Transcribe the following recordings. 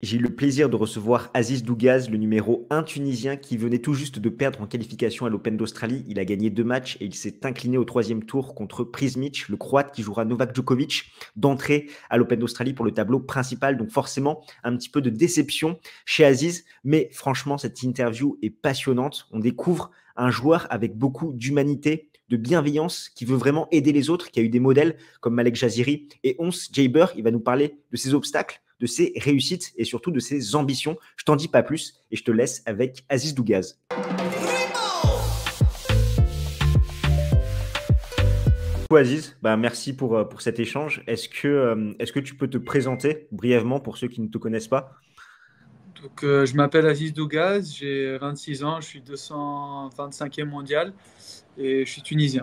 J'ai eu le plaisir de recevoir Aziz Douгaz, le numéro 1 tunisien qui venait tout juste de perdre en qualification à l'Open d'Australie. Il a gagné 2 matchs et il s'est incliné au troisième tour contre Prizmic, le Croate qui jouera Novak Djokovic, d'entrée à l'Open d'Australie pour le tableau principal. Donc forcément, un petit peu de déception chez Aziz. Mais franchement, cette interview est passionnante. On découvre un joueur avec beaucoup d'humanité, de bienveillance, qui veut vraiment aider les autres, qui a eu des modèles comme Malek Jaziri et Ons Jabeur. Il va nous parler de ses obstacles, de ses réussites et surtout de ses ambitions. Je t'en dis pas plus et je te laisse avec Aziz Douгaz. Aziz, merci pour cet échange. Est-ce que tu peux te présenter brièvement pour ceux qui ne te connaissent pas? Donc, je m'appelle Aziz Douгaz, j'ai 26 ans, je suis 225e mondial et je suis tunisien.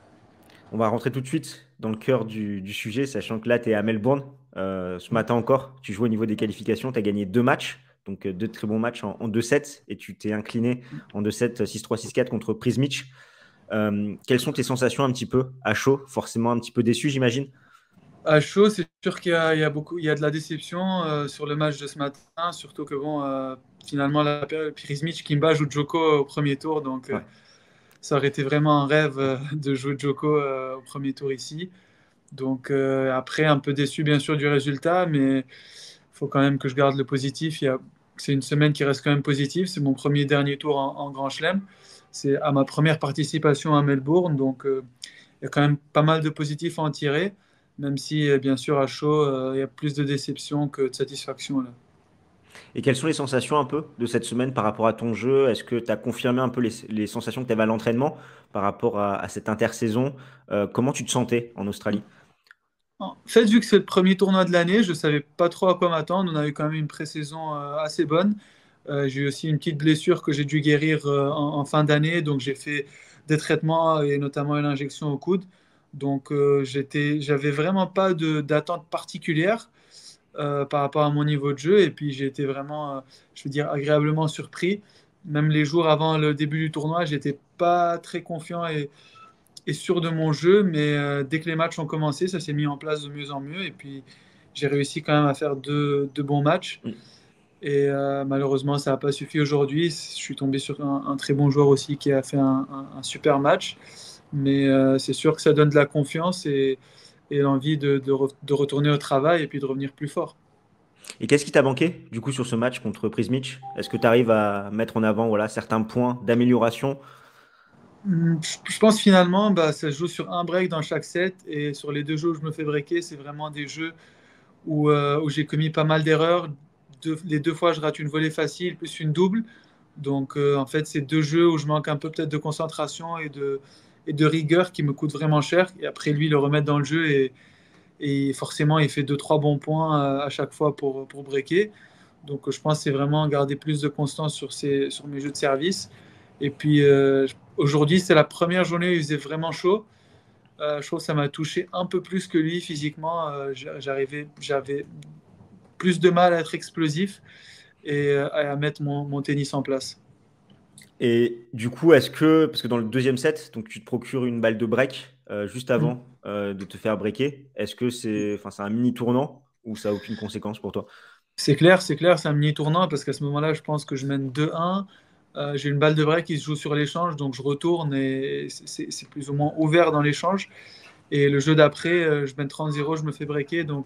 On va rentrer tout de suite dans le cœur du sujet, sachant que là, tu es à Melbourne. Ce matin encore, tu joues au niveau des qualifications, tu as gagné 2 matchs, donc 2 très bons matchs en 2 sets, et tu t'es incliné en 2 sets 6-3, 6-4 contre Prizmic. Quelles sont tes sensations un petit peu à chaud? Forcément un petit peu déçu, j'imagine. À chaud, c'est sûr qu'il y a beaucoup, il y a de la déception sur le match de ce matin, surtout que bon, finalement, Prizmic, Kimba joue Djoko au premier tour, donc Ouais. ça aurait été vraiment un rêve de jouer Djoko au premier tour ici. Donc après, un peu déçu bien sûr du résultat, mais il faut quand même que je garde le positif. C'est une semaine qui reste quand même positive. C'est mon premier dernier tour en Grand Chelem. C'est à ma première participation à Melbourne, donc il y a quand même pas mal de positifs à en tirer, même si bien sûr à chaud, il y a plus de déception que de satisfaction là. Et quelles sont les sensations un peu de cette semaine par rapport à ton jeu? Est-ce que tu as confirmé un peu les sensations que tu avais à l'entraînement par rapport à cette intersaison? Comment tu te sentais en Australie? En fait, vu que c'est le premier tournoi de l'année, je savais pas trop à quoi m'attendre. On a eu quand même une pré-saison assez bonne. J'ai eu aussi une petite blessure que j'ai dû guérir en fin d'année, donc j'ai fait des traitements et notamment une injection au coude. Donc j'avais vraiment pas d'attente particulière par rapport à mon niveau de jeu, et puis j'ai été vraiment, je veux dire, agréablement surpris. Même les jours avant le début du tournoi, j'étais pas très confiant et sûr de mon jeu, mais dès que les matchs ont commencé, ça s'est mis en place de mieux en mieux, et puis j'ai réussi quand même à faire deux bons matchs. Et malheureusement, ça n'a pas suffi aujourd'hui. Je suis tombé sur un très bon joueur aussi qui a fait un super match. Mais c'est sûr que ça donne de la confiance et l'envie de retourner au travail et puis de revenir plus fort. Et qu'est-ce qui t'a manqué du coup sur ce match contre Prizmic? Est-ce que tu arrives à mettre en avant voilà, certains points d'amélioration? Je pense finalement, bah, ça se joue sur un break dans chaque set. Et sur les deux jeux où je me fais breaker, c'est vraiment des jeux où j'ai commis pas mal d'erreurs. Les deux fois, je rate une volée facile plus une double. Donc, en fait, c'est deux jeux où je manque un peu peut-être de concentration et de rigueur qui me coûtent vraiment cher. Et après, lui, le remettre dans le jeu et forcément, il fait deux, trois bons points à chaque fois pour breaker. Donc, je pense que c'est vraiment garder plus de constance sur mes jeux de service. Et puis, aujourd'hui, c'est la première journée où il faisait vraiment chaud. Je trouve que ça m'a touché un peu plus que lui physiquement. J'avais plus de mal à être explosif et à mettre mon tennis en place. Et du coup, est-ce que, parce que dans le deuxième set, donc tu te procures une balle de break juste Mm. avant de te faire breaker, est-ce que c'est un mini tournant ou ça n'a aucune conséquence pour toi? C'est clair, c'est un mini tournant parce qu'à ce moment-là, je pense que je mène 2-1. J'ai une balle de break qui se joue sur l'échange, donc je retourne et c'est plus ou moins ouvert dans l'échange. Et le jeu d'après, je mène 30-0, je me fais breaker. Donc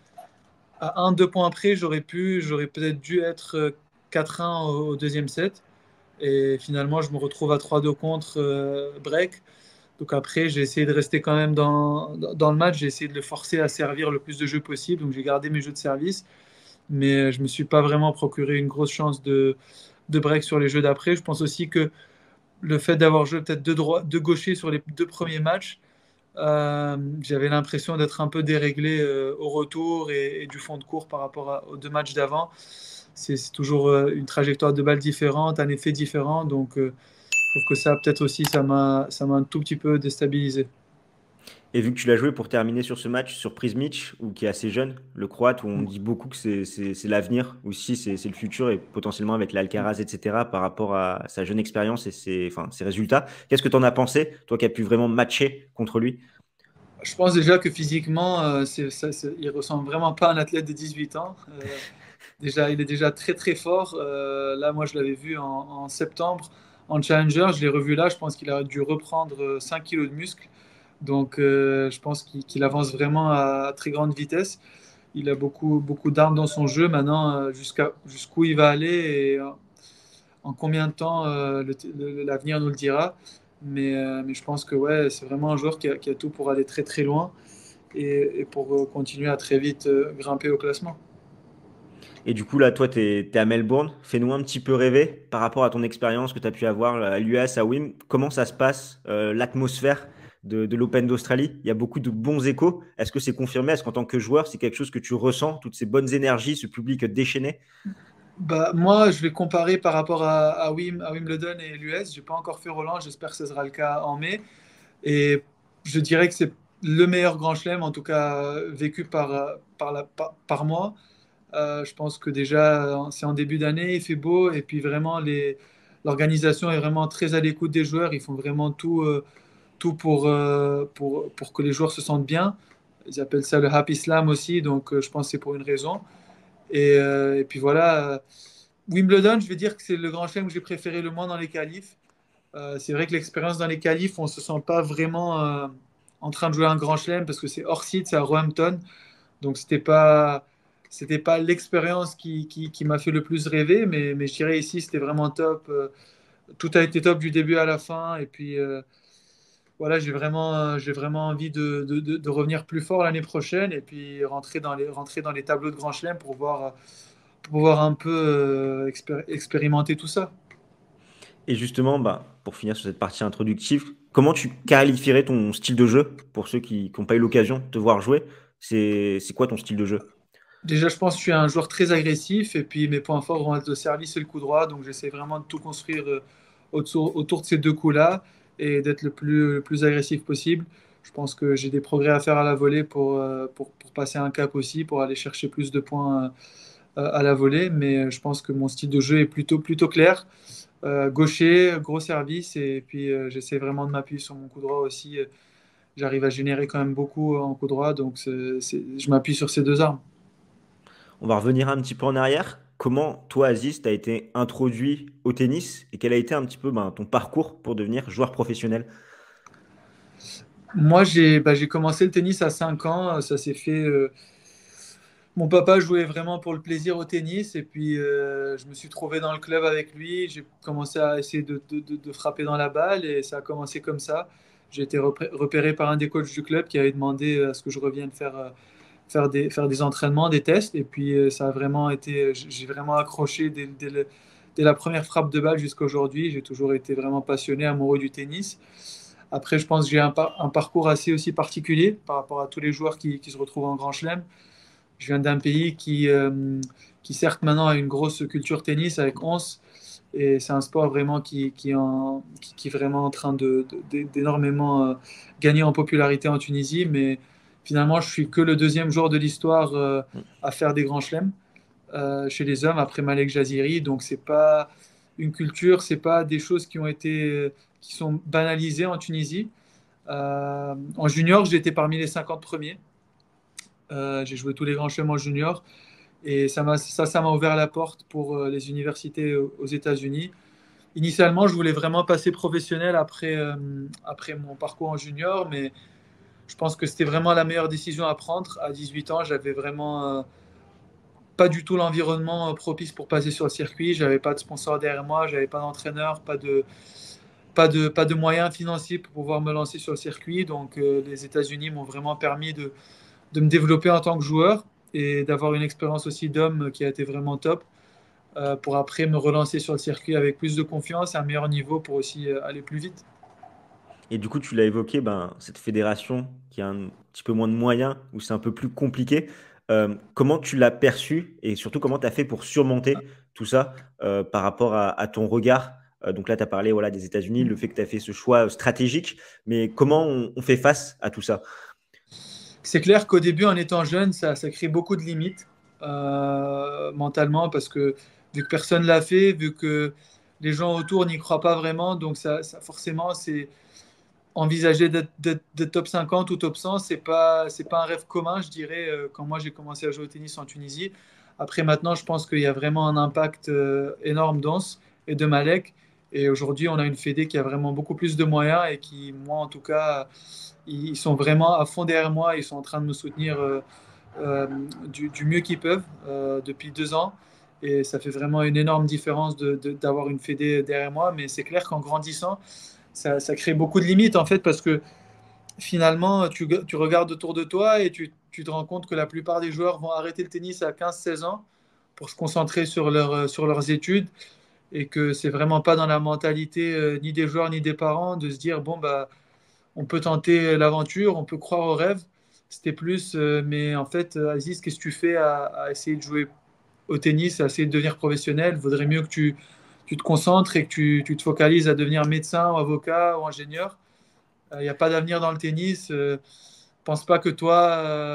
à 1-2 points après, j'aurais peut-être dû être 4-1 au deuxième set. Et finalement, je me retrouve à 3-2 contre break. Donc après, j'ai essayé de rester quand même dans le match. J'ai essayé de le forcer à servir le plus de jeux possible. Donc j'ai gardé mes jeux de service. Mais je ne me suis pas vraiment procuré une grosse chance de break sur les jeux d'après. Je pense aussi que le fait d'avoir joué peut-être deux gauchers sur les deux premiers matchs, j'avais l'impression d'être un peu déréglé au retour et du fond de cours par rapport aux deux matchs d'avant. C'est toujours une trajectoire de balle différente, un effet différent. Donc, je trouve que ça, peut-être aussi, ça m'a un tout petit peu déstabilisé. Et vu que tu l'as joué pour terminer sur ce match, sur Prizmic, ou qui est assez jeune, le Croate, où on dit beaucoup que c'est l'avenir, aussi c'est le futur, et potentiellement avec l'Alcaraz, etc., par rapport à sa jeune expérience et ses résultats. Qu'est-ce que tu en as pensé, toi qui as pu vraiment matcher contre lui? Je pense déjà que physiquement, il ressemble vraiment pas à un athlète de 18 ans. Il est déjà très très fort. Là, moi, je l'avais vu en septembre en Challenger. Je l'ai revu là. Je pense qu'il a dû reprendre 5 kilos de muscle. Donc, je pense qu'il avance vraiment à très grande vitesse. Il a beaucoup d'armes dans son jeu. Maintenant, jusqu'où il va aller et en combien de temps, l'avenir nous le dira. Mais je pense que ouais, c'est vraiment un joueur qui a tout pour aller très très loin et pour continuer à très vite grimper au classement. Et du coup, là, toi, tu es, à Melbourne. Fais-nous un petit peu rêver par rapport à ton expérience que tu as pu avoir à l'US, à Wim. Comment ça se passe, l'atmosphère de l'Open d'Australie? Il y a beaucoup de bons échos. Est-ce que c'est confirmé? Est-ce qu'en tant que joueur, c'est quelque chose que tu ressens, toutes ces bonnes énergies, ce public déchaîné? Bah, moi, je vais comparer par rapport à Wimbledon et l'US. J'ai pas encore fait Roland. J'espère que ce sera le cas en mai. Et je dirais que c'est le meilleur Grand Chelem, en tout cas vécu par moi. Je pense que déjà, c'est en début d'année, il fait beau, et puis vraiment, l'organisation est vraiment très à l'écoute des joueurs. Ils font vraiment tout pour que les joueurs se sentent bien. Ils appellent ça le Happy Slam aussi, donc je pense que c'est pour une raison. Et puis voilà, Wimbledon, je vais dire que c'est le Grand Chelem que j'ai préféré le moins dans les qualifs. C'est vrai que l'expérience dans les qualifs, on se sent pas vraiment en train de jouer un Grand Chelem parce que c'est hors site, c'est à Roehampton. Donc c'était pas l'expérience qui m'a fait le plus rêver, mais je dirais ici c'était vraiment top. Tout a été top du début à la fin. Et puis voilà, j'ai vraiment envie de revenir plus fort l'année prochaine et puis rentrer dans les tableaux de Grand Chelem pour pouvoir un peu expérimenter tout ça. Et justement, bah, pour finir sur cette partie introductive, comment tu qualifierais ton style de jeu pour ceux qui n'ont pas eu l'occasion de te voir jouer? C'est quoi ton style de jeu? Déjà, je pense que je suis un joueur très agressif et puis mes points forts vont être le service et le coup droit. Donc, j'essaie vraiment de tout construire autour de ces deux coups-là et d'être le plus agressif possible. Je pense que j'ai des progrès à faire à la volée pour passer un cap aussi, pour aller chercher plus de points à la volée. Mais je pense que mon style de jeu est plutôt clair. Gaucher, gros service et puis j'essaie vraiment de m'appuyer sur mon coup droit aussi. J'arrive à générer quand même beaucoup en coup droit. Donc, je m'appuie sur ces deux armes. On va revenir un petit peu en arrière. Comment toi, Aziz, tu as été introduit au tennis et quel a été un petit peu ben, ton parcours pour devenir joueur professionnel? Moi, j'ai commencé le tennis à 5 ans. Ça s'est fait. Mon papa jouait vraiment pour le plaisir au tennis. Et puis, je me suis trouvé dans le club avec lui. J'ai commencé à essayer de frapper dans la balle. Et ça a commencé comme ça. J'ai été repéré par un des coachs du club qui avait demandé à ce que je revienne faire des entraînements, des tests. Et puis, ça a vraiment été. J'ai vraiment accroché dès la première frappe de balle jusqu'à aujourd'hui. J'ai toujours été vraiment passionné, amoureux du tennis. Après, je pense que j'ai un parcours assez aussi particulier par rapport à tous les joueurs qui se retrouvent en Grand Chelem. Je viens d'un pays qui certes maintenant a une grosse culture tennis avec 11, et c'est un sport vraiment qui est vraiment en train d'énormément gagner en popularité en Tunisie, mais finalement je suis que le deuxième joueur de l'histoire à faire des grands chelems chez les hommes après Malek Jaziri, donc c'est pas une culture, c'est pas des choses qui sont banalisées en Tunisie. En junior, j'étais parmi les 50 premiers. J'ai joué tous les grands chelems en junior. Et ça m'a ouvert la porte pour les universités aux États-Unis. Initialement, je voulais vraiment passer professionnel après mon parcours en junior, mais je pense que c'était vraiment la meilleure décision à prendre. À 18 ans, j'avais vraiment pas du tout l'environnement propice pour passer sur le circuit. J'avais pas de sponsor derrière moi, j'avais pas d'entraîneur, pas de moyens financiers pour pouvoir me lancer sur le circuit. Donc, les États-Unis m'ont vraiment permis de me développer en tant que joueur et d'avoir une expérience aussi d'homme qui a été vraiment top pour après me relancer sur le circuit avec plus de confiance et un meilleur niveau pour aussi aller plus vite. Et du coup, tu l'as évoqué, ben, cette fédération qui a un petit peu moins de moyens, où c'est un peu plus compliqué. Comment tu l'as perçu et surtout comment tu as fait pour surmonter tout ça par rapport à ton regard? Donc là, tu as parlé voilà, des États-Unis, le fait que tu as fait ce choix stratégique, mais comment on fait face à tout ça? C'est clair qu'au début, en étant jeune, ça crée beaucoup de limites mentalement parce que vu que personne ne l'a fait, vu que les gens autour n'y croient pas vraiment, donc forcément, c'est envisager d'être top 50 ou top 100, c'est pas un rêve commun, je dirais, quand moi j'ai commencé à jouer au tennis en Tunisie. Après, maintenant, je pense qu'il y a vraiment un impact énorme d'Ons et de Malek. Et aujourd'hui, on a une fédé qui a vraiment beaucoup plus de moyens et qui, moi en tout cas, ils sont vraiment à fond derrière moi. Ils sont en train de me soutenir euh, du mieux qu'ils peuvent depuis 2 ans. Et ça fait vraiment une énorme différence d'avoir une fédé derrière moi. Mais c'est clair qu'en grandissant, ça crée beaucoup de limites en fait parce que finalement, tu regardes autour de toi et tu te rends compte que la plupart des joueurs vont arrêter le tennis à 15-16 ans pour se concentrer sur leurs études et que c'est vraiment pas dans la mentalité ni des joueurs ni des parents de se dire bon bah on peut tenter l'aventure, on peut croire au rêve. C'était plus mais en fait Aziz, qu'est-ce que tu fais à essayer de jouer au tennis, à essayer de devenir professionnel? Vaudrait mieux que tu te concentres et que tu te focalises à devenir médecin ou avocat ou ingénieur. Il n'y a pas d'avenir dans le tennis. Pense pas que toi,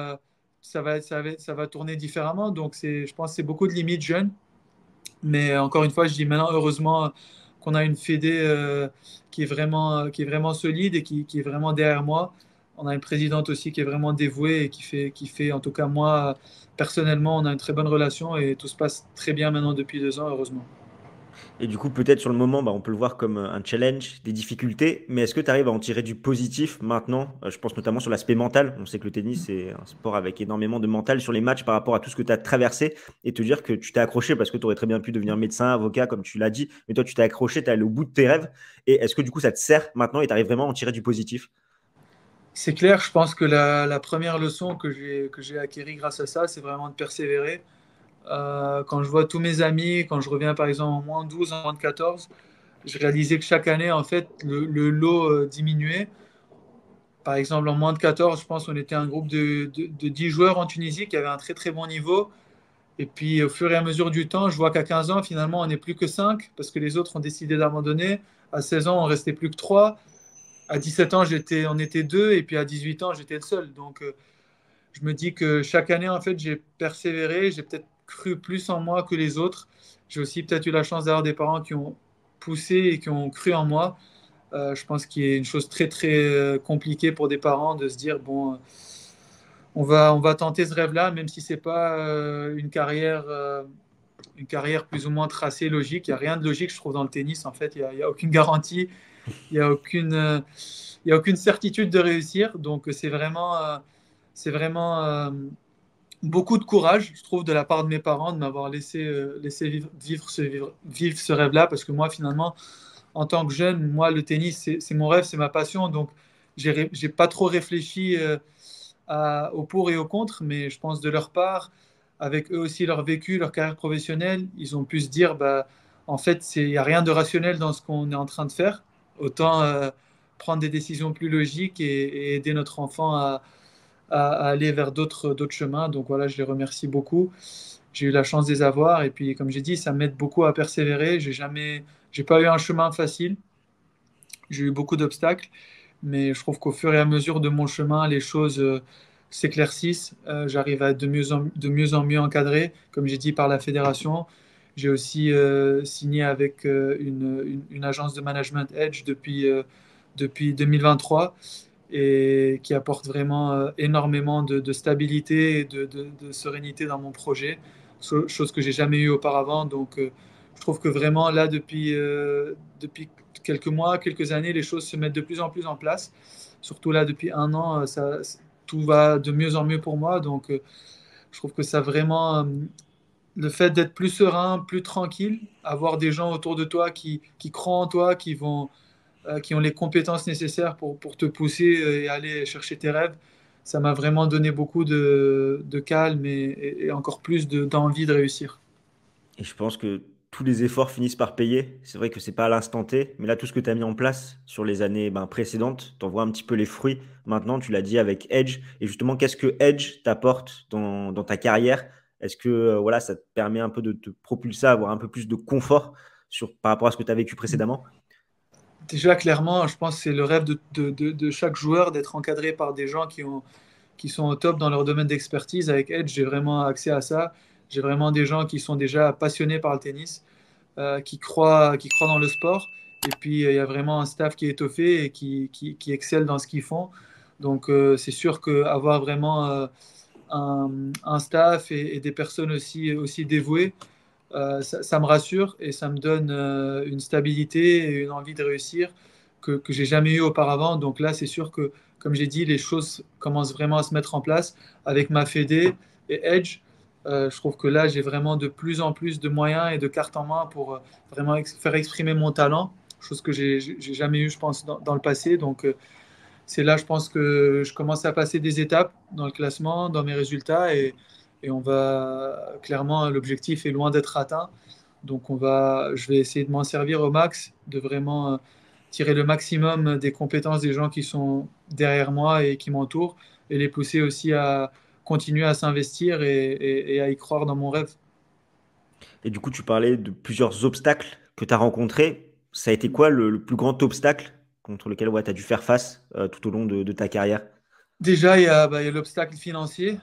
ça va tourner différemment. Donc, je pense que c'est beaucoup de limites jeunes. Mais encore une fois, je dis maintenant, heureusement qu'on a une fédé qui est vraiment solide et qui est vraiment derrière moi. On a une présidente aussi qui est vraiment dévouée et qui fait, en tout cas moi, personnellement, on a une très bonne relation et tout se passe très bien maintenant depuis 2 ans, heureusement. Et du coup, peut-être sur le moment, bah, on peut le voir comme un challenge, des difficultés, mais est-ce que tu arrives à en tirer du positif maintenant? Je pense notamment sur l'aspect mental. On sait que le tennis, c'est un sport avec énormément de mental sur les matchs par rapport à tout ce que tu as traversé et te dire que tu t'es accroché parce que tu aurais très bien pu devenir médecin, avocat, comme tu l'as dit, mais toi, tu t'es accroché, tu es allé au bout de tes rêves. Et est-ce que du coup, ça te sert maintenant et tu arrives vraiment à en tirer du positif? C'est clair, je pense que la première leçon que j'ai acquérie grâce à ça, c'est vraiment de persévérer. Quand je vois tous mes amis, quand je reviens par exemple en moins 12, en moins 14, je réalisais que chaque année, en fait, le lot diminuait. Par exemple, en moins de 14, je pense qu'on était un groupe de 10 joueurs en Tunisie qui avaient un très très bon niveau. Et puis, au fur et à mesure du temps, je vois qu'à 15 ans, finalement, on n'est plus que 5 parce que les autres ont décidé d'abandonner. À 16 ans, on restait plus que 3. À 17 ans, on était 2. Et puis à 18 ans, j'étais le seul. Donc, je me dis que chaque année, en fait, j'ai persévéré, j'ai peut-être cru plus en moi que les autres. J'ai aussi peut-être eu la chance d'avoir des parents qui ont poussé et qui ont cru en moi. Je pense qu'il y a une chose très, très compliquée pour des parents de se dire, bon, on va tenter ce rêve-là, même si c'est pas une carrière plus ou moins tracée, logique. Il n'y a rien de logique, je trouve, dans le tennis. En fait, il y a aucune garantie, il n'y a il y a aucune certitude de réussir. Donc, c'est vraiment beaucoup de courage, je trouve, de la part de mes parents de m'avoir laissé vivre ce rêve-là, parce que moi, finalement, en tant que jeune, moi, le tennis, c'est mon rêve, c'est ma passion, donc j'ai pas trop réfléchi au pour et au contre, mais je pense de leur part, avec eux aussi leur vécu, leur carrière professionnelle, ils ont pu se dire, bah, en fait, il n'y a rien de rationnel dans ce qu'on est en train de faire, autant prendre des décisions plus logiques et aider notre enfant à aller vers d'autres chemins. Donc voilà, je les remercie beaucoup. J'ai eu la chance de les avoir. Et puis, comme j'ai dit, ça m'aide beaucoup à persévérer. J'ai pas eu un chemin facile. J'ai eu beaucoup d'obstacles. Mais je trouve qu'au fur et à mesure de mon chemin, les choses s'éclaircissent. J'arrive à être de mieux en mieux encadré, comme j'ai dit, par la fédération. J'ai aussi signé avec une agence de management Edge depuis 2023 et qui apporte vraiment énormément de stabilité et de sérénité dans mon projet, chose que j'ai jamais eue auparavant. Donc, je trouve que vraiment là, depuis quelques mois, quelques années, les choses se mettent de plus en plus en place. Surtout là, depuis 1 an, tout va de mieux en mieux pour moi. Donc, je trouve que ça vraiment, le fait d'être plus serein, plus tranquille, avoir des gens autour de toi qui croient en toi, qui ont les compétences nécessaires pour te pousser et aller chercher tes rêves. Ça m'a vraiment donné beaucoup de calme et encore plus d'envie de réussir. Et je pense que tous les efforts finissent par payer. C'est vrai que c'est pas à l'instant T, mais là, tout ce que tu as mis en place sur les années ben, précédentes, tu en vois un petit peu les fruits. Maintenant, tu l'as dit avec Edge. Et justement, qu'est-ce que Edge t'apporte dans ta carrière? Est-ce que voilà, ça te permet un peu de te propulser à avoir un peu plus de confort par rapport à ce que tu as vécu précédemment? Déjà, clairement, je pense que c'est le rêve de chaque joueur d'être encadré par des gens qui sont au top dans leur domaine d'expertise. Avec Edge, j'ai vraiment accès à ça. J'ai vraiment des gens qui sont déjà passionnés par le tennis, qui croient dans le sport. Et puis, il y a vraiment un staff qui est étoffé et qui excelle dans ce qu'ils font. Donc, c'est sûr qu'avoir vraiment un staff et des personnes aussi dévouées, ça me rassure et ça me donne une stabilité et une envie de réussir que j'ai jamais eu auparavant. Donc là, c'est sûr que, comme j'ai dit, les choses commencent vraiment à se mettre en place avec ma Fédé et Edge. Je trouve que là, j'ai vraiment de plus en plus de moyens et de cartes en main pour vraiment faire exprimer mon talent, chose que j'ai jamais eu, je pense, dans le passé. Donc, c'est là, je pense que je commence à passer des étapes dans le classement, dans mes résultats, et on va clairement, l'objectif est loin d'être atteint. Donc, je vais essayer de m'en servir au max, de vraiment tirer le maximum des compétences des gens qui sont derrière moi et qui m'entourent, et les pousser aussi à continuer à s'investir et à y croire dans mon rêve. Et du coup, tu parlais de plusieurs obstacles que tu as rencontrés. Ça a été quoi le plus grand obstacle contre lequel tu as dû faire face tout au long de ta carrière? Déjà, il y a l'obstacle financier,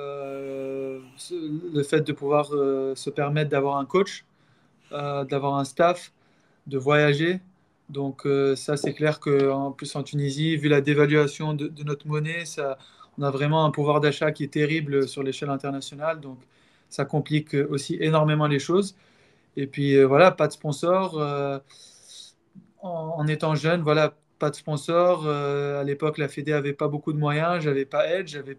le fait de pouvoir se permettre d'avoir un coach, d'avoir un staff, de voyager. Donc ça, c'est clair qu'en plus en Tunisie, vu la dévaluation de notre monnaie, on a vraiment un pouvoir d'achat qui est terrible sur l'échelle internationale. Donc ça complique aussi énormément les choses. Et puis voilà, pas de sponsor. En étant jeune, voilà, pas de sponsor. À l'époque, la Fédé avait pas beaucoup de moyens. J'avais pas Edge, j'avais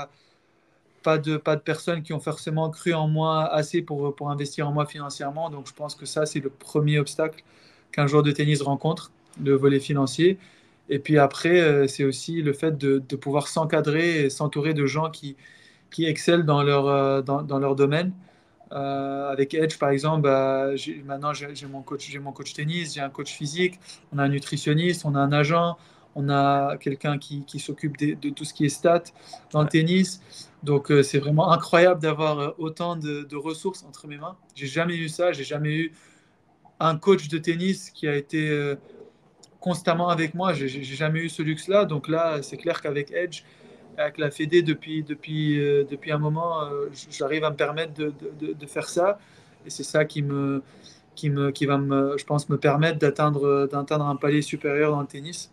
pas de personnes qui ont forcément cru en moi assez pour investir en moi financièrement. Donc je pense que ça, c'est le premier obstacle qu'un joueur de tennis rencontre, le volet financier. Et puis après, c'est aussi le fait de pouvoir s'encadrer et s'entourer de gens qui excellent dans leur domaine. Avec Edge, par exemple, bah, maintenant j'ai mon coach tennis, j'ai un coach physique, on a un nutritionniste, on a un agent, on a quelqu'un qui s'occupe de tout ce qui est stats dans le Ouais. tennis. Donc c'est vraiment incroyable d'avoir autant de ressources entre mes mains. J'ai jamais eu ça, j'ai jamais eu un coach de tennis qui a été constamment avec moi. J'ai jamais eu ce luxe-là. Donc là, c'est clair qu'avec Edge, avec la Fédé depuis un moment, j'arrive à me permettre de faire ça. Et c'est ça qui va je pense, me permettre d'atteindre un palier supérieur dans le tennis.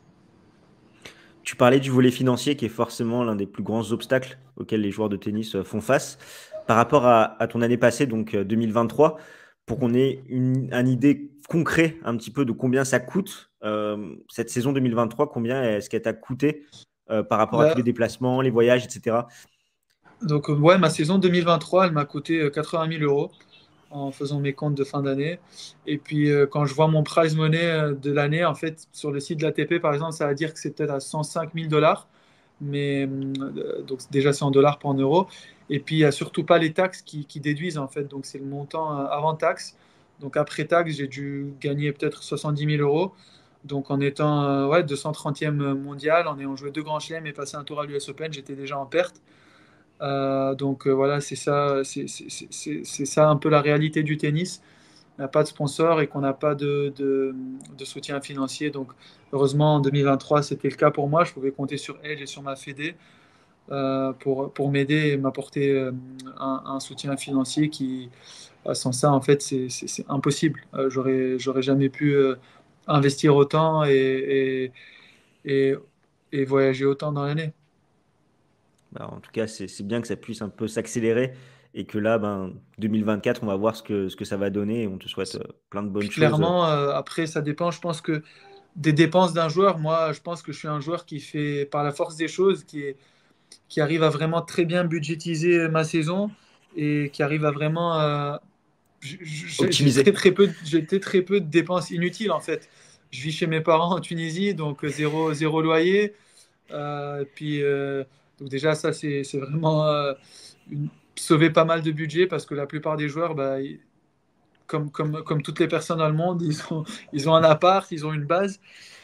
Tu parlais du volet financier qui est forcément l'un des plus grands obstacles auxquels les joueurs de tennis font face. Par rapport à ton année passée, donc 2023, pour qu'on ait un idée concrète un petit peu de combien ça coûte, cette saison 2023, combien est-ce qu'elle t'a coûté par rapport à tous les Là, déplacements, les voyages, etc. donc, ouais, ma saison 2023, elle m'a coûté 80 000 euros en faisant mes comptes de fin d'année. Et puis, quand je vois mon prize money de l'année, en fait, sur le site de l'ATP, par exemple, ça va dire que c'est peut-être à 105 000 dollars. Mais donc, déjà, c'est en dollars, pas en euros. Et puis, il n'y a surtout pas les taxes qui déduisent, en fait. Donc, c'est le montant avant taxe. Donc, après taxe, j'ai dû gagner peut-être 70 000 euros. Donc, en étant ouais, 230e mondial, en ayant joué deux grands chelems et passé un tour à l'US Open, j'étais déjà en perte. Donc voilà, c'est ça un peu la réalité du tennis. On n'a pas de sponsor et qu'on n'a pas de soutien financier. Donc heureusement, en 2023, c'était le cas pour moi. Je pouvais compter sur elle et sur ma Fédé pour m'aider et m'apporter un soutien financier qui, sans ça, en fait, c'est impossible. J'aurais jamais pu investir autant et, et voyager autant dans l'année. Bah, en tout cas, c'est bien que ça puisse un peu s'accélérer et que là, ben, 2024, on va voir ce que ça va donner et on te souhaite plein de Puis bonnes choses. clairement, après, ça dépend. Je pense que des dépenses d'un joueur, moi, je pense que je suis un joueur qui fait, par la force des choses, qui arrive à vraiment très bien budgétiser ma saison et qui arrive à vraiment. Optimiser. J'ai très peu de dépenses inutiles, en fait. Je vis chez mes parents en Tunisie, donc zéro loyer. Puis, donc déjà, ça, c'est vraiment sauver pas mal de budget parce que la plupart des joueurs, bah, comme toutes les personnes dans le monde, ils ont un appart, ils ont une base,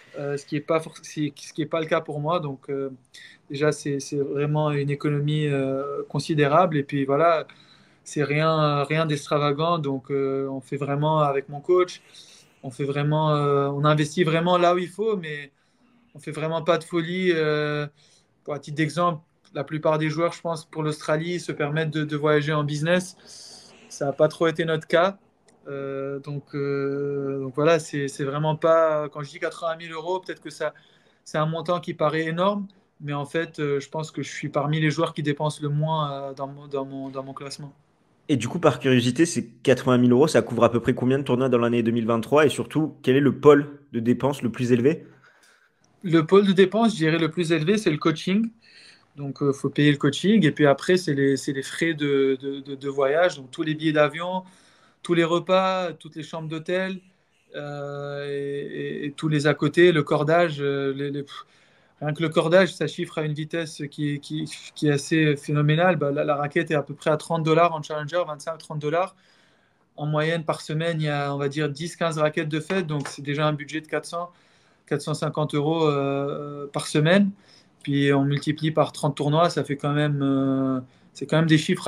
ce qui est pas le cas pour moi. Donc déjà, c'est vraiment une économie considérable. Et puis voilà, c'est rien d'extravagant. Donc on fait vraiment avec mon coach, on investit vraiment là où il faut, mais on fait vraiment pas de folie. Pour un titre d'exemple, la plupart des joueurs, je pense, pour l'Australie, se permettent de voyager en business. Ça n'a pas trop été notre cas. Donc voilà, c'est vraiment pas. Quand je dis 80 000 euros, peut-être que ça, c'est un montant qui paraît énorme, Mais en fait, je pense que je suis parmi les joueurs qui dépensent le moins dans mon classement. Et du coup, par curiosité, ces 80 000 euros, ça couvre à peu près combien de tournois dans l'année 2023? Et surtout, quel est le pôle de dépenses le plus élevé? Le pôle de dépense, je dirais le plus élevé, c'est le coaching. Donc, il faut payer le coaching. Et puis après, c'est les frais de voyage. Donc, tous les billets d'avion, tous les repas, toutes les chambres d'hôtel et tous les à côté, le cordage. Rien que le cordage, ça chiffre à une vitesse qui est assez phénoménale. Bah, la raquette est à peu près à 30 dollars en Challenger, 25-30 dollars. En moyenne, par semaine, il y a, on va dire, 10-15 raquettes de fête. Donc, c'est déjà un budget de 450 euros par semaine. Puis, on multiplie par 30 tournois, ça fait c'est quand même des chiffres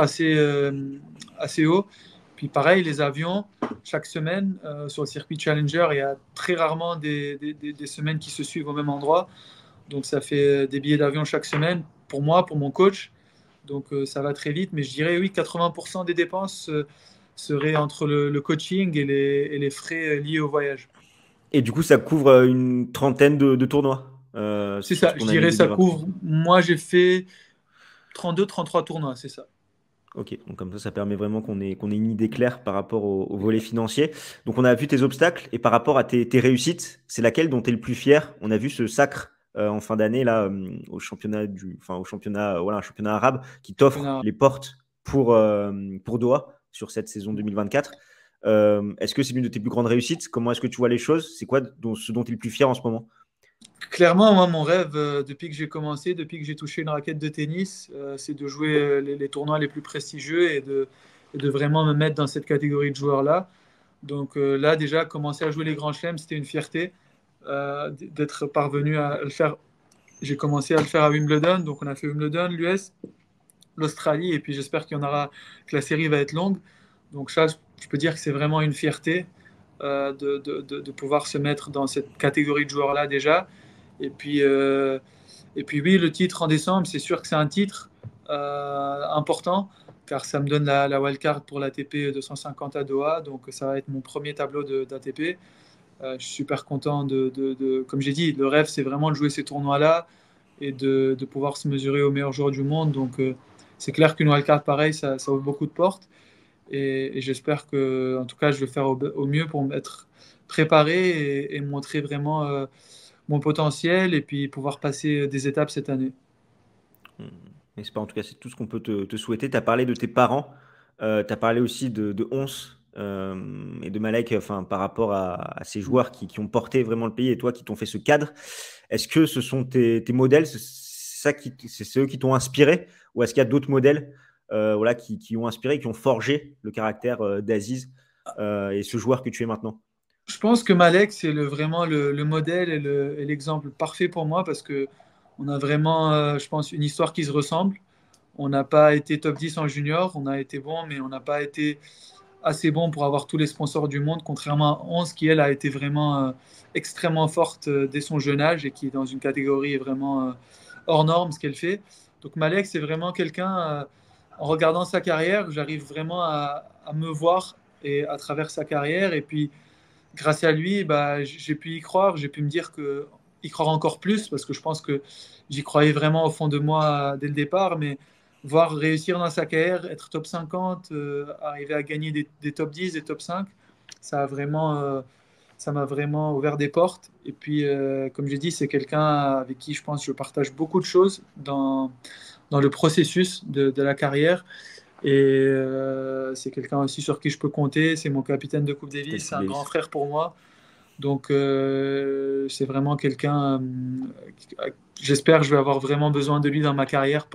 assez hauts. Puis, pareil, les avions, chaque semaine, sur le circuit Challenger, il y a très rarement des semaines qui se suivent au même endroit. Donc, ça fait des billets d'avion chaque semaine pour moi, pour mon coach. Donc, ça va très vite. Mais je dirais, oui, 80% des dépenses seraient entre le coaching et les frais liés au voyage. Et du coup, ça couvre une trentaine de tournois C'est sur ça, je ton année dirais, ça 2023. couvre. Moi, j'ai fait 32-33 tournois, c'est ça. Ok, donc comme ça permet vraiment qu'on ait une idée claire par rapport au volet financier. Donc on a vu tes obstacles et par rapport à tes réussites, c'est laquelle dont tu es le plus fier? On a vu ce sacre en fin d'année là au championnat, voilà, un championnat arabe qui t'offre Championnat. les portes pour Doha sur cette saison 2024. Est-ce que c'est l'une de tes plus grandes réussites? Comment est-ce que tu vois les choses? C'est quoi ce dont tu es le plus fier en ce moment? Clairement, moi, mon rêve, depuis que j'ai commencé, depuis que j'ai touché une raquette de tennis, c'est de jouer les tournois les plus prestigieux et de vraiment me mettre dans cette catégorie de joueurs-là. Donc là, déjà, commencer à jouer les grands chelems, c'était une fierté d'être parvenu à le faire. J'ai commencé à le faire à Wimbledon, donc on a fait Wimbledon, l'US, l'Australie, et puis j'espère qu'il y en aura, que la série va être longue. Donc ça, je peux dire que c'est vraiment une fierté de pouvoir se mettre dans cette catégorie de joueurs-là déjà. Et puis, euh, et puis oui, le titre en décembre, c'est sûr que c'est un titre important, car ça me donne la wildcard pour l'ATP 250 à Doha, donc ça va être mon premier tableau d'ATP. Je suis super content comme j'ai dit, le rêve, c'est vraiment de jouer ces tournois-là et de pouvoir se mesurer aux meilleurs joueurs du monde. Donc c'est clair qu'une wildcard pareil, ça ouvre beaucoup de portes. Et j'espère que, en tout cas, je vais faire au mieux pour m'être préparé et montrer vraiment mon potentiel et puis pouvoir passer des étapes cette année. Hmm. N'est-ce pas? En tout cas, c'est tout ce qu'on peut te souhaiter. Tu as parlé de tes parents, tu as parlé aussi de Ons et de Malek, enfin, par rapport à ces joueurs qui ont porté vraiment le pays et toi qui t'ont fait ce cadre. Est-ce que ce sont tes modèles, c'est eux qui t'ont inspiré ou est-ce qu'il y a d'autres modèles voilà, qui ont inspiré, qui ont forgé le caractère d'Aziz et ce joueur que tu es maintenant? Je pense que Malek, c'est vraiment le modèle et l'exemple parfait pour moi parce que on a vraiment, je pense, une histoire qui se ressemble. On n'a pas été top 10 en junior, on a été bon, mais on n'a pas été assez bon pour avoir tous les sponsors du monde, contrairement à 11 qui, elle, a été vraiment extrêmement forte dès son jeune âge et qui est dans une catégorie vraiment hors norme, ce qu'elle fait. Donc Malek, c'est vraiment quelqu'un, en regardant sa carrière, j'arrive vraiment à me voir et à travers sa carrière. Et puis, grâce à lui, bah, j'ai pu y croire, j'ai pu me dire que y croire encore plus, parce que je pense que j'y croyais vraiment au fond de moi dès le départ, mais voir réussir dans sa carrière, être top 50, arriver à gagner des top 10, des top 5, ça a vraiment, ça m'a vraiment ouvert des portes. Et puis, comme j'ai dit, c'est quelqu'un avec qui je pense que je partage beaucoup de choses dans le processus de la carrière. Et c'est quelqu'un aussi sur qui je peux compter. C'est mon capitaine de Coupe Capitaine Davis, c'est Coupe un grand Davis. frère pour moi. Donc, c'est vraiment quelqu'un. J'espère que je vais avoir vraiment besoin de lui dans ma carrière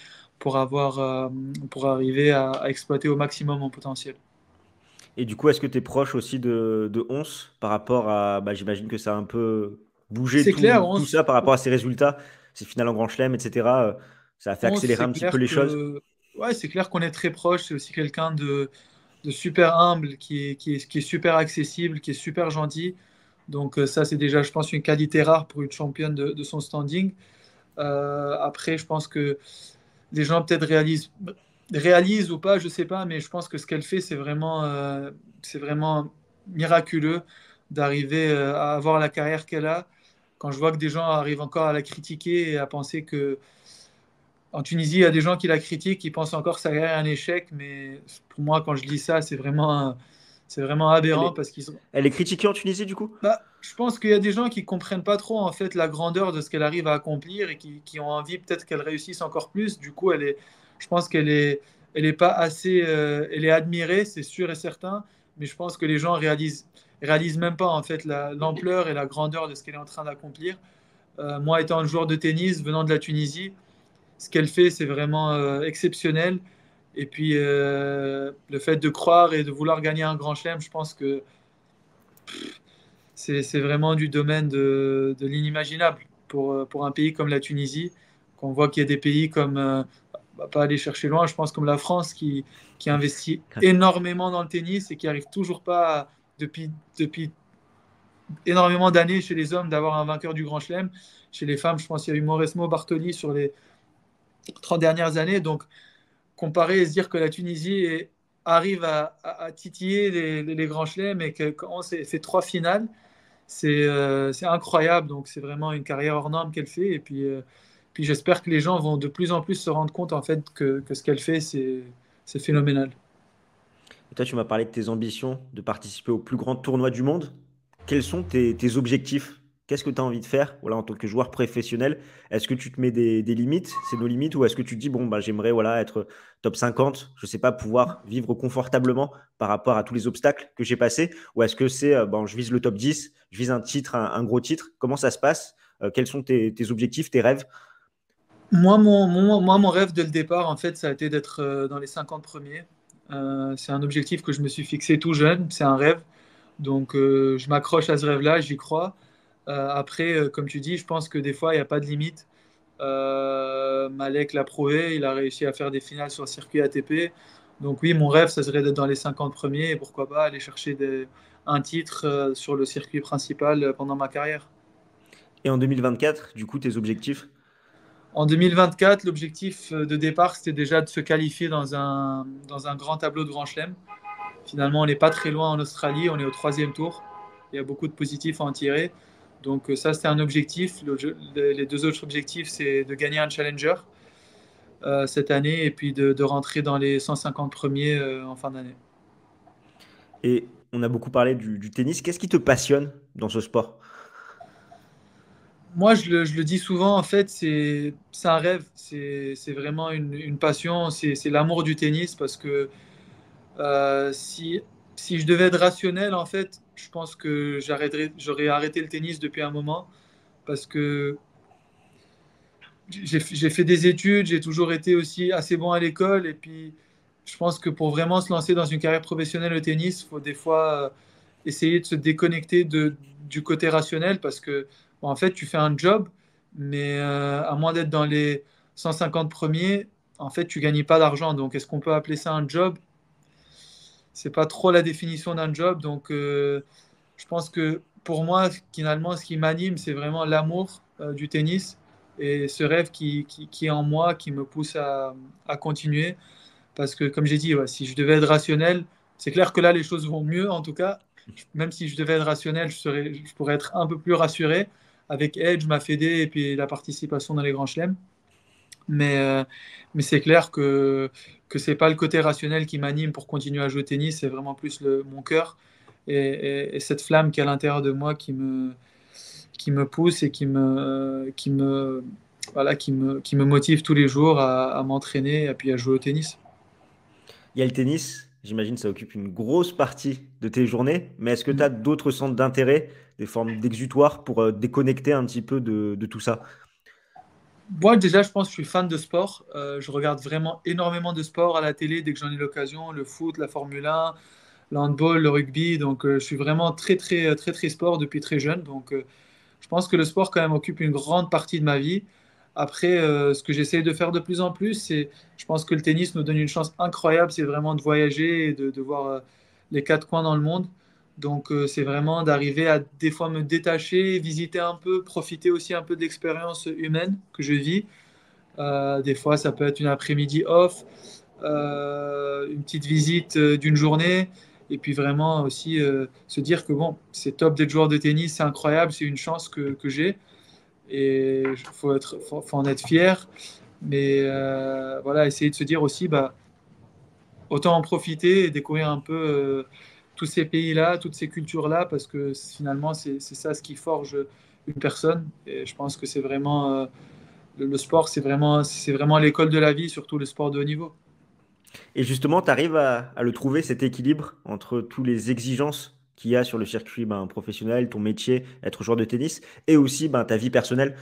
pour arriver à exploiter au maximum mon potentiel. Et du coup, est-ce que tu es proche aussi de Ons par rapport à, bah, j'imagine que ça a un peu bougé C'est clair, tout ça par rapport à ses résultats, ses finales en Grand Chelem, etc. Ça a fait accélérer c'est un petit peu clair les choses. ouais, c'est clair qu'on est très proche. C'est aussi quelqu'un de super humble, qui est super accessible, qui est super gentil. Donc, ça, c'est déjà, je pense, une qualité rare pour une championne de son standing. Après, je pense que les gens peut-être réalisent ou pas, je sais pas, mais je pense que ce qu'elle fait, c'est vraiment miraculeux d'arriver à avoir la carrière qu'elle a quand je vois que des gens arrivent encore à la critiquer et à penser que en Tunisie, il y a des gens qui la critiquent, qui pensent encore que ça est un échec, mais pour moi, quand je dis ça, c'est vraiment Elle aberrant est, parce qu'ils ont... elle est critiquée en Tunisie, du coup? Bah, je pense qu'il y a des gens qui comprennent pas trop en fait la grandeur de ce qu'elle arrive à accomplir et qui ont envie peut-être qu'elle réussisse encore plus. Du coup, je pense elle est pas assez, elle est admirée, c'est sûr et certain, mais je pense que les gens réalisent même pas en fait l'ampleur et la grandeur de ce qu'elle est en train d'accomplir. Moi, étant un joueur de tennis venant de la Tunisie, ce qu'elle fait, c'est vraiment exceptionnel. Et puis, le fait de croire et de vouloir gagner un grand chelem, je pense que c'est vraiment du domaine de l'inimaginable pour un pays comme la Tunisie. Qu'on voit qu'il y a des pays comme, on va pas aller chercher loin, je pense comme la France qui investit énormément dans le tennis et qui arrive toujours pas, depuis énormément d'années chez les hommes, d'avoir un vainqueur du Grand Chelem. Chez les femmes, je pense qu'il y a eu Mauresmo, Bartoli sur les 30 dernières années. Donc, comparer et se dire que la Tunisie arrive à titiller les grands chelems et que quand on fait trois finales, c'est incroyable. Donc c'est vraiment une carrière hors norme qu'elle fait. Et puis j'espère que les gens vont de plus en plus se rendre compte en fait que ce qu'elle fait, c'est phénoménal. Et toi, tu m'as parlé de tes ambitions de participer au plus grand tournoi du monde. Quels sont tes objectifs? Qu'est-ce que tu as envie de faire voilà, en tant que joueur professionnel? Est-ce que tu te mets des limites, c'est nos limites, ou est-ce que tu te dis, bon, bah, j'aimerais voilà, être top 50, je sais pas, pouvoir vivre confortablement par rapport à tous les obstacles que j'ai passés? Ou est-ce que c'est, bon, je vise le top 10, je vise un titre, un gros titre? Comment ça se passe? Quels sont tes objectifs, tes rêves? Moi, mon rêve dès le départ, en fait, ça a été d'être dans les 50 premiers. C'est un objectif que je me suis fixé tout jeune, c'est un rêve. Donc, je m'accroche à ce rêve-là, j'y crois. Après, comme tu dis, je pense que des fois, il n'y a pas de limite. Malek l'a prouvé, il a réussi à faire des finales sur le circuit ATP. Donc oui, mon rêve, ça serait d'être dans les 50 premiers et pourquoi pas aller chercher un titre sur le circuit principal pendant ma carrière. Et en 2024, du coup, tes objectifs? En 2024, l'objectif de départ, c'était déjà de se qualifier dans un grand tableau de Grand Chelem. Finalement, on n'est pas très loin en Australie, on est au troisième tour. Il y a beaucoup de positifs à en tirer. Donc ça, c'était un objectif. Les deux autres objectifs, c'est de gagner un challenger cette année et puis de rentrer dans les 150 premiers en fin d'année. Et on a beaucoup parlé du tennis. Qu'est-ce qui te passionne dans ce sport? Moi, je le dis souvent, en fait, c'est un rêve, c'est vraiment une passion, c'est l'amour du tennis parce que si je devais être rationnel, en fait, je pense que j'aurais arrêté le tennis depuis un moment parce que j'ai fait des études, j'ai toujours été aussi assez bon à l'école et puis je pense que pour vraiment se lancer dans une carrière professionnelle au tennis, il faut des fois essayer de se déconnecter du côté rationnel parce que bon, en fait tu fais un job, mais à moins d'être dans les 150 premiers, en fait tu gagnes pas d'argent. Donc est-ce qu'on peut appeler ça un job? C'est pas trop la définition d'un job. Donc je pense que pour moi, finalement, ce qui m'anime, c'est vraiment l'amour du tennis et ce rêve qui est en moi, qui me pousse à continuer. Parce que, comme j'ai dit, ouais, si je devais être rationnel, c'est clair que là, les choses vont mieux, en tout cas. Même si je devais être rationnel, je pourrais être un peu plus rassuré avec Edge, ma Fédé et puis la participation dans les grands chelems. Mais, euh, mais c'est clair que c'est pas le côté rationnel qui m'anime pour continuer à jouer au tennis, c'est vraiment plus mon cœur et cette flamme qui est à l'intérieur de moi qui me pousse et voilà, qui me motive tous les jours à m'entraîner et puis à jouer au tennis. Il y a le tennis, j'imagine ça occupe une grosse partie de tes journées, mais est-ce que tu Mm. as d'autres centres d'intérêt, des formes d'exutoire pour déconnecter un petit peu de tout ça? Moi, déjà, je pense que je suis fan de sport. Je regarde vraiment énormément de sport à la télé dès que j'en ai l'occasion, le foot, la Formule 1, le handball, le rugby. Donc, je suis vraiment très sport depuis très jeune. Donc, je pense que le sport, quand même, occupe une grande partie de ma vie. Après, ce que j'essaie de faire de plus en plus, je pense que le tennis nous donne une chance incroyable, c'est vraiment de voyager et de voir les quatre coins dans le monde. Donc, c'est vraiment d'arriver à des fois me détacher, visiter un peu, profiter aussi un peu de l'expérience humaine que je vis. Des fois, ça peut être une après-midi off, une petite visite d'une journée. Et puis vraiment aussi se dire que bon, c'est top d'être joueur de tennis, c'est incroyable, c'est une chance que j'ai. Et il faut en être fier. Mais voilà, essayer de se dire aussi, bah, autant en profiter et découvrir un peu tous ces pays-là, toutes ces cultures-là, parce que finalement, c'est ça ce qui forge une personne. Et je pense que c'est vraiment le sport, c'est vraiment l'école de la vie, surtout le sport de haut niveau. Et justement, tu arrives à le trouver, cet équilibre entre toutes les exigences qu'il y a sur le circuit professionnel, ton métier, être joueur de tennis, et aussi ta vie personnelle.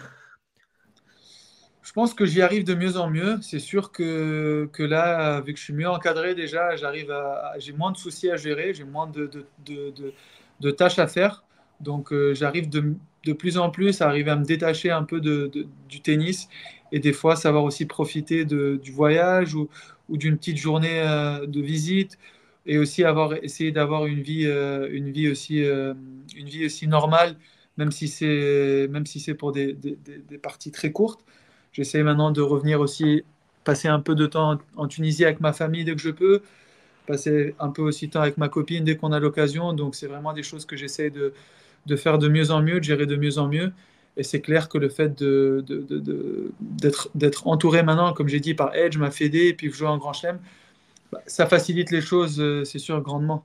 Je pense que j'y arrive de mieux en mieux. C'est sûr que là, vu que je suis mieux encadré déjà, j'ai moins de soucis à gérer, j'ai moins de tâches à faire. Donc j'arrive de plus en plus à arriver à me détacher un peu du tennis et des fois savoir aussi profiter du voyage ou d'une petite journée de visite et aussi essayer d'avoir une vie aussi normale, même si c'est pour des parties très courtes. J'essaie maintenant de revenir aussi, passer un peu de temps en Tunisie avec ma famille dès que je peux, passer un peu aussi de temps avec ma copine dès qu'on a l'occasion. Donc, c'est vraiment des choses que j'essaie de faire de mieux en mieux, de gérer de mieux en mieux. Et c'est clair que le fait d'être entouré maintenant, comme j'ai dit, par Edge, ma Fédé, et puis jouer en Grand Chelem, bah, ça facilite les choses, c'est sûr, grandement.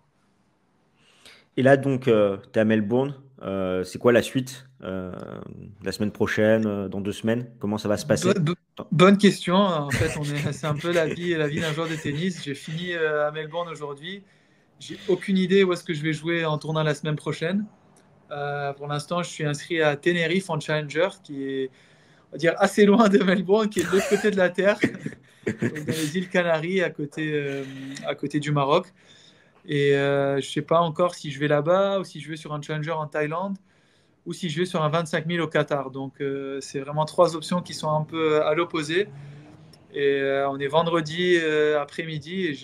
Et là, donc, tu es à Melbourne. C'est quoi la suite la semaine prochaine, dans 2 semaines? Comment ça va se Bo- passer? bo- Bonne question. En fait, c'est un peu la vie d'un joueur de tennis. J'ai fini à Melbourne aujourd'hui. J'ai aucune idée où est-ce que je vais jouer en tournoi la semaine prochaine. Pour l'instant, je suis inscrit à Tenerife en Challenger, qui est, on va dire, assez loin de Melbourne, qui est de l'autre côté de la Terre, donc dans les îles Canaries, à côté du Maroc. Et je ne sais pas encore si je vais là-bas ou si je vais sur un Challenger en Thaïlande ou si je vais sur un 25 000 au Qatar. Donc, c'est vraiment trois options qui sont un peu à l'opposé. Et on est vendredi après-midi et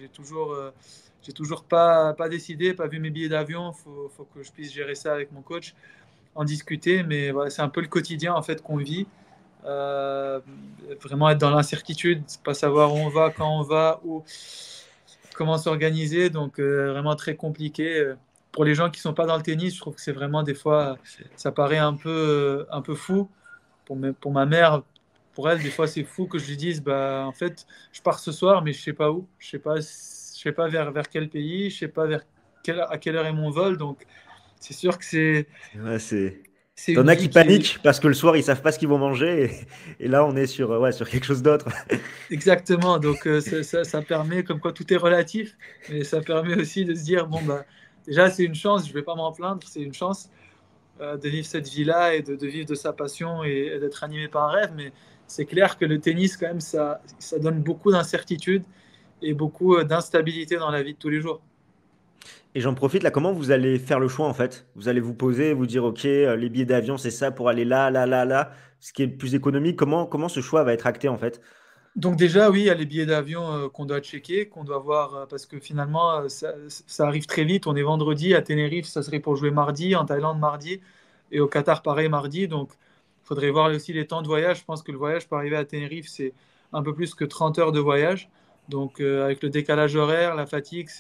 j'ai toujours pas décidé, pas vu mes billets d'avion. Faut que je puisse gérer ça avec mon coach, en discuter. Mais voilà, c'est un peu le quotidien en fait qu'on vit. Euh, Vraiment être dans l'incertitude, pas savoir où on va, quand on va, comment s'organiser. Donc vraiment très compliqué. Pour les gens qui sont pas dans le tennis, je trouve que c'est vraiment des fois, ça paraît un peu fou pour ma mère, pour elle, des fois, c'est fou que je lui dise, bah, en fait, je pars ce soir, mais je sais pas où. Je sais pas vers quel pays, je sais pas à quelle heure est mon vol. Donc, c'est sûr que Ouais, c'est T'en une as vie qui qui est paniquent parce que le soir, ils savent pas ce qu'ils vont manger. Et là, on est sur, ouais, sur quelque chose d'autre. exactement. Donc, ça permet, comme quoi tout est relatif, mais ça permet aussi de se dire, bon, bah, déjà, c'est une chance, je vais pas m'en plaindre, c'est une chance de vivre cette vie-là et de vivre de sa passion et d'être animé par un rêve. Mais c'est clair que le tennis, quand même, ça donne beaucoup d'incertitudes et beaucoup d'instabilité dans la vie de tous les jours. Et j'en profite là, comment vous allez faire le choix en fait? Vous allez vous poser, vous dire, OK, les billets d'avion, c'est ça pour aller là, là, là, là, ce qui est le plus économique. Comment ce choix va être acté en fait? Donc déjà, oui, il y a les billets d'avion qu'on doit checker, qu'on doit voir, parce que finalement, ça arrive très vite. On est vendredi à Tenerife, ça serait pour jouer mardi, en Thaïlande mardi, et au Qatar, pareil, mardi. Donc, il faudrait voir aussi les temps de voyage. Je pense que le voyage pour arriver à Tenerife, c'est un peu plus que 30 heures de voyage. Donc, avec le décalage horaire, la fatigue,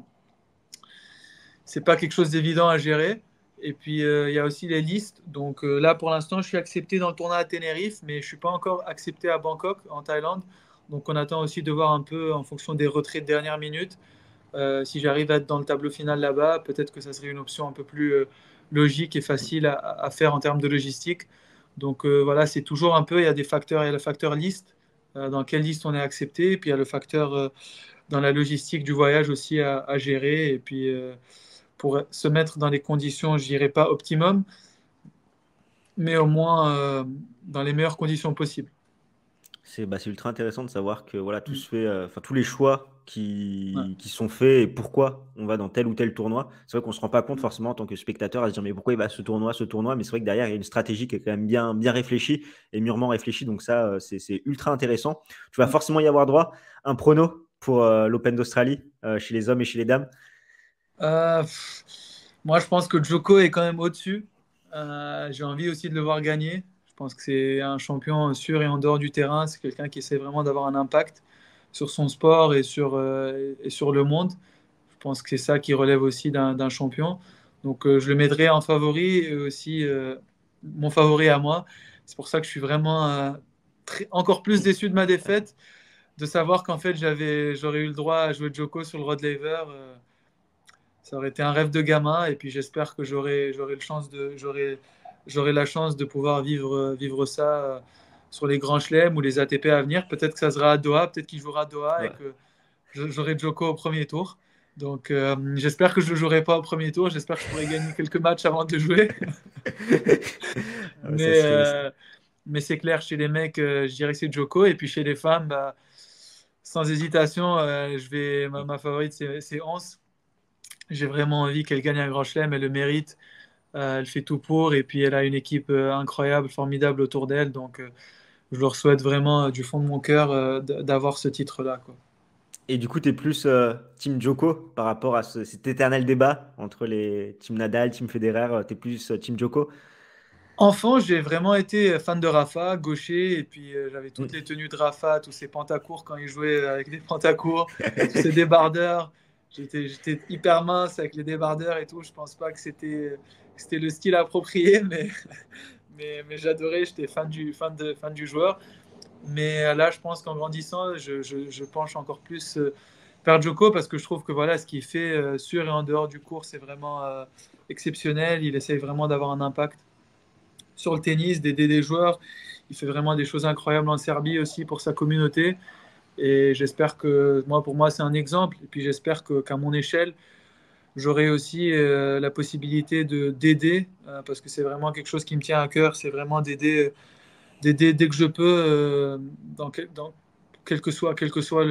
c'est pas quelque chose d'évident à gérer. Et puis, il y a aussi les listes. Donc là, pour l'instant, je suis accepté dans le tournoi à Tenerife, mais je suis pas encore accepté à Bangkok, en Thaïlande. Donc on attend aussi de voir un peu en fonction des retraits de dernière minute. Si j'arrive à être dans le tableau final là-bas, peut-être que ça serait une option un peu plus logique et facile à faire en termes de logistique. Donc voilà, c'est toujours un peu, il y a des facteurs, il y a le facteur liste, dans quelle liste on est accepté, et puis il y a le facteur dans la logistique du voyage aussi à gérer. Et puis pour se mettre dans les conditions, je dirais pas optimum, mais au moins dans les meilleures conditions possibles. C'est ultra intéressant de savoir que voilà, tout Mm. se fait, enfin, tous les choix Ouais. qui sont faits et pourquoi on va dans tel ou tel tournoi. C'est vrai qu'on se rend pas compte Mm. forcément en tant que spectateur à se dire mais pourquoi il va à ce tournoi, mais c'est vrai que derrière il y a une stratégie qui est quand même bien réfléchie et mûrement réfléchie. Donc ça, c'est ultra intéressant. Tu vas Ouais. forcément y avoir droit à un prono pour l'Open d'Australie chez les hommes et chez les dames. Moi, je pense que Joko est quand même au-dessus. J'ai envie aussi de le voir gagner. Je pense que c'est un champion sûr et en dehors du terrain. C'est quelqu'un qui essaie vraiment d'avoir un impact sur son sport et sur le monde. pense que c'est ça qui relève aussi d'un champion. Donc je le mettrai en favori et aussi mon favori à moi. C'est pour ça que je suis vraiment encore plus déçu de ma défaite, de savoir qu'en fait j'aurais eu le droit à jouer Djoko sur le Rod Laver. Ça aurait été un rêve de gamin et puis j'espère que j'aurai la chance de pouvoir vivre ça sur les grands chelems ou les ATP à venir. Peut-être que ça sera à Doha, peut-être qu'il jouera à Doha et Ouais. que j'aurai Djoko au premier tour. Donc j'espère que je ne jouerai pas au premier tour. J'espère que je pourrai gagner quelques matchs avant de jouer. Ouais, ça Mais, serait. euh, mais c'est clair, chez les mecs, je dirais que c'est Djoko. Et puis chez les femmes, bah, sans hésitation, ma favorite, c'est Ons. J'ai vraiment envie qu'elle gagne un grand chelem. Elle le mérite. Elle fait tout pour. Et puis elle a une équipe incroyable, formidable autour d'elle. Donc je leur souhaite vraiment du fond de mon cœur d'avoir ce titre-là, quoi. Et du coup, tu es plus Team Joko par rapport à cet éternel débat entre les Team Nadal, Team Federer. Tu es plus Team Joko? Enfant, j'ai vraiment été fan de Rafa, gaucher, et puis j'avais toutes Mm. les tenues de Rafa, tous ses pantacours quand il jouait avec des pantacours, tous ses débardeurs. J'étais hyper mince avec les débardeurs et tout. Je pense pas que c'était le style approprié, mais j'adorais, j'étais fan du joueur. Mais là, je pense qu'en grandissant, je penche encore plus vers Djoko parce que je trouve que voilà, ce qu'il fait sur et en dehors du court, c'est vraiment exceptionnel. Il essaye vraiment d'avoir un impact sur le tennis, d'aider des joueurs. Il fait vraiment des choses incroyables en Serbie aussi pour sa communauté. Et j'espère que pour moi, c'est un exemple. Et puis j'espère qu'à mon échelle, j'aurai aussi la possibilité d'aider, parce que c'est vraiment quelque chose qui me tient à cœur. C'est vraiment d'aider dès que je peux, quel que soit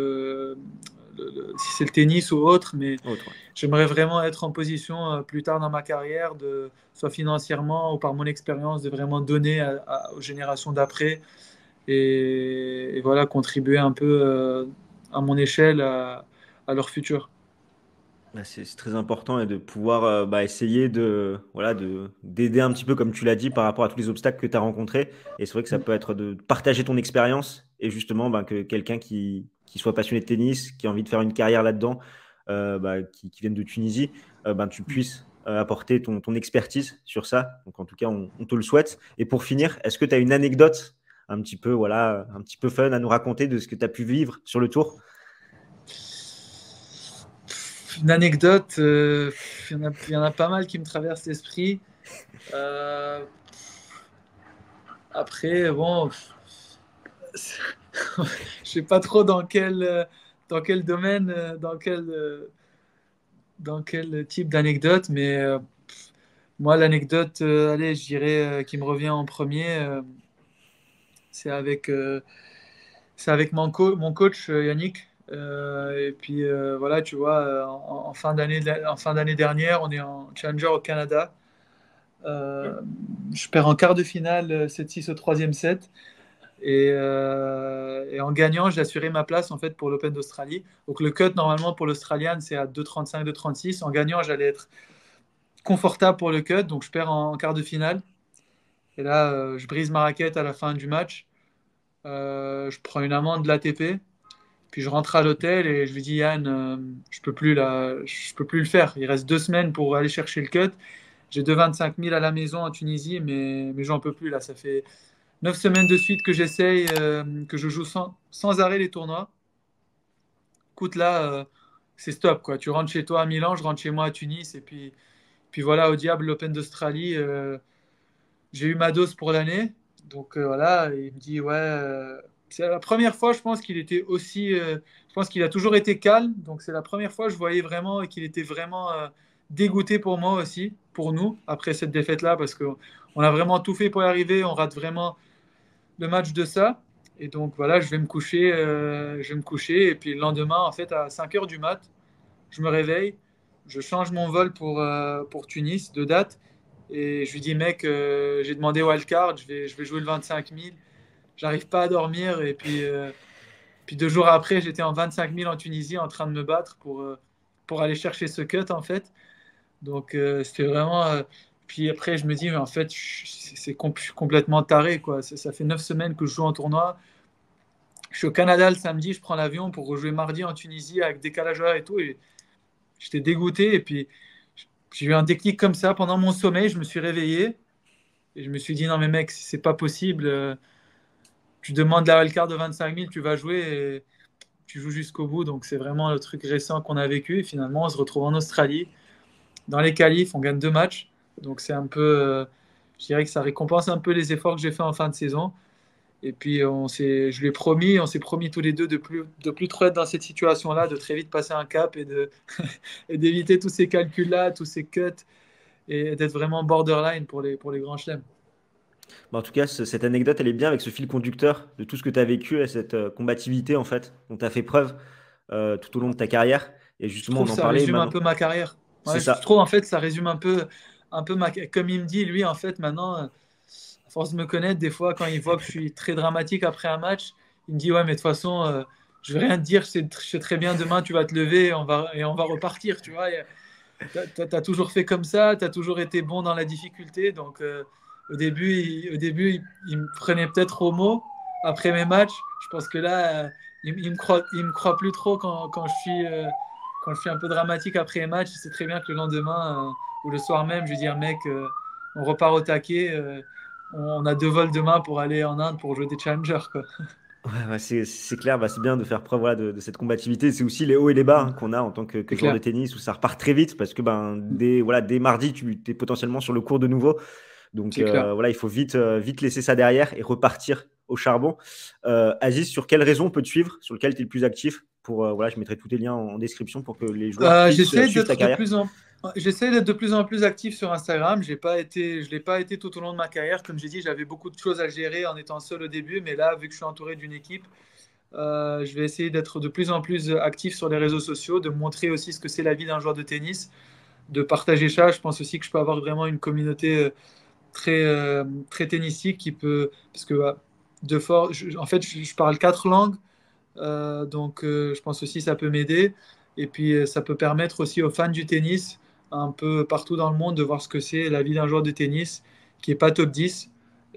si c'est le tennis ou autre. Mais Autre, ouais. j'aimerais vraiment être en position plus tard dans ma carrière, soit financièrement ou par mon expérience, de vraiment donner aux générations d'après et voilà, contribuer un peu à mon échelle à leur futur. Bah, c'est très important et de pouvoir essayer de voilà d'aider un petit peu comme tu l'as dit par rapport à tous les obstacles que tu as rencontrés. Et c'est vrai que ça peut être de partager ton expérience et justement que quelqu'un qui soit passionné de tennis, qui a envie de faire une carrière là-dedans, qui vienne de Tunisie, tu puisses apporter ton expertise sur ça. Donc en tout cas, on te le souhaite. Et pour finir, est-ce que tu as une anecdote un petit peu voilà un petit peu fun à nous raconter de ce que tu as pu vivre sur le tour? Une anecdote, il y en a pas mal qui me traversent l'esprit. Euh, Après, bon, je sais pas trop dans quel domaine, dans quel type d'anecdote, mais moi, l'anecdote, allez, je dirais, qui me revient en premier, c'est mon coach, Yannick. Et puis voilà, tu vois, en fin d'année dernière, on est en Challenger au Canada. Je perds en quart de finale 7-6 au troisième set. Et en gagnant, j'ai assuré ma place en fait pour l'Open d'Australie. Donc le cut normalement pour l'Australian c'est à 2,35, 2,36. En gagnant, j'allais être confortable pour le cut, donc je perds en quart de finale. Et là, je brise ma raquette à la fin du match. Je prends une amende de l'ATP. Puis je rentre à l'hôtel et je lui dis Yann, je peux plus le faire. Il reste 2 semaines pour aller chercher le cut. J'ai 25 000 à la maison en Tunisie, mais j'en peux plus là. Ça fait 9 semaines de suite que j'essaye, que je joue sans arrêt les tournois. Écoute, là, c'est stop, quoi. Tu rentres chez toi à Milan, je rentre chez moi à Tunis, et puis voilà, au diable, l'Open d'Australie. J'ai eu ma dose pour l'année. Donc voilà, il me dit, ouais, c'est la première fois, je pense qu'il était aussi. Je pense qu'il a toujours été calme. Donc c'est la première fois que je voyais vraiment qu'il était vraiment dégoûté pour moi aussi, pour nous, après cette défaite-là, parce qu'on a vraiment tout fait pour y arriver. On rate vraiment le match de ça. Et donc voilà, je vais me coucher. Et puis le lendemain, en fait, à 5 heures du mat, je me réveille, je change mon vol pour Tunis de date. Et je lui dis, mec, j'ai demandé wildcard, je vais jouer le 25 000. J'arrive pas à dormir. Et puis 2 jours après, j'étais en 25 000 en Tunisie en train de me battre pour aller chercher ce cut, en fait. Donc c'était vraiment. Puis après, je me dis, mais en fait, je suis complètement taré, quoi. Ça fait 9 semaines que je joue en tournoi. Je suis au Canada le samedi, je prends l'avion pour rejouer mardi en Tunisie avec décalage horaire et tout. j'étais dégoûté. Et puis, j'ai eu un déclic comme ça pendant mon sommeil. Je me suis réveillé et je me suis dit, non, mais mec, c'est pas possible. Tu demandes la wildcard de 25 000, tu vas jouer et tu joues jusqu'au bout. Donc, c'est vraiment le truc récent qu'on a vécu. Et finalement, on se retrouve en Australie. Dans les qualifs, on gagne 2 matchs. Donc, c'est un peu, je dirais que ça récompense un peu les efforts que j'ai fait en fin de saison. Et puis, je lui ai promis, on s'est promis tous les deux de plus trop être dans cette situation-là, de très vite passer un cap et d'éviter tous ces calculs-là, tous ces cuts et d'être vraiment borderline pour les grands chelems. Bah, en tout cas, cette anecdote, elle est bien avec ce fil conducteur de tout ce que tu as vécu et cette combativité en fait dont tu as fait preuve tout au long de ta carrière. Et Je justement, trouve on que en ça parlait résume un maintenant. peu ma carrière. C'est Ouais, je ça. trouve en fait ça résume un peu comme il me dit, lui, en fait, maintenant, à force de me connaître, des fois, quand il voit que je suis très dramatique après un match, il me dit, ouais, mais de toute façon, je vais rien te dire, je sais très bien, demain, tu vas te lever et on va repartir, tu vois. T'as toujours fait comme ça, t'as toujours été bon dans la difficulté. Donc, au début il me prenait peut-être au mot après mes matchs. Je pense que là, il me croit plus trop quand je suis un peu dramatique après les matchs. Il sait très bien que le lendemain ou le soir même, je vais dire, mec, on repart au taquet. On a 2 vols demain pour aller en Inde pour jouer des challengers, quoi. Ouais, ouais, c'est clair, bah, c'est bien de faire preuve voilà, de cette combativité. C'est aussi les hauts et les bas hein, qu'on a en tant que C'est joueur de clair. tennis où ça repart très vite parce que ben, voilà, dès mardi, tu es potentiellement sur le cours de nouveau. Donc C'est clair. voilà, il faut vite laisser ça derrière et repartir au charbon. Aziz, sur quelle raison on peut te suivre, sur lequel tu es le plus actif pour, voilà, je mettrai tous les liens en description pour que les joueurs puissent suivre ta carrière. J'essaie d'être de plus en plus actif sur Instagram. Je l'ai pas été tout au long de ma carrière. Comme j'ai dit, j'avais beaucoup de choses à gérer en étant seul au début. Mais là, vu que je suis entouré d'une équipe, je vais essayer d'être de plus en plus actif sur les réseaux sociaux, de montrer aussi ce que c'est la vie d'un joueur de tennis, de partager ça. Je pense aussi que je peux avoir vraiment une communauté très tennistique qui peut, parce que en fait, je parle 4 langues. Donc, je pense aussi que ça peut m'aider. Et puis, ça peut permettre aussi aux fans du tennis, un peu partout dans le monde, de voir ce que c'est la vie d'un joueur de tennis qui n'est pas top 10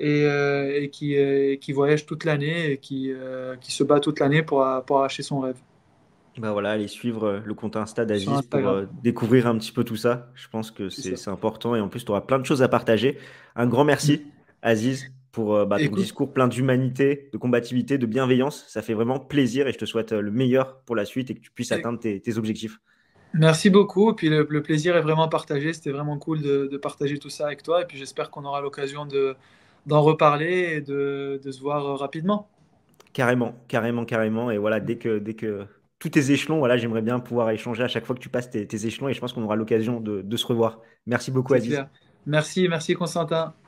et qui voyage toute l'année et qui se bat toute l'année pour arracher son rêve Bah voilà, allez suivre le compte Insta sur d'Aziz pour Instagram. découvrir un petit peu tout ça. Je pense que C'est ça. c'est important et en plus, tu auras plein de choses à partager. Un grand merci, Aziz, pour bah, ton Écoute, discours plein d'humanité, de combativité, de bienveillance. Ça fait vraiment plaisir et je te souhaite le meilleur pour la suite et que tu puisses é- atteindre tes objectifs. merci beaucoup. Et puis, le plaisir est vraiment partagé. C'était vraiment cool de partager tout ça avec toi. Et puis, j'espère qu'on aura l'occasion d'en reparler et de se voir rapidement. Carrément, carrément, carrément. Et voilà, dès que tous tes échelons, voilà, j'aimerais bien pouvoir échanger à chaque fois que tu passes tes échelons et je pense qu'on aura l'occasion de se revoir. Merci beaucoup, C'est Aziz. clair. Merci, merci Constantin.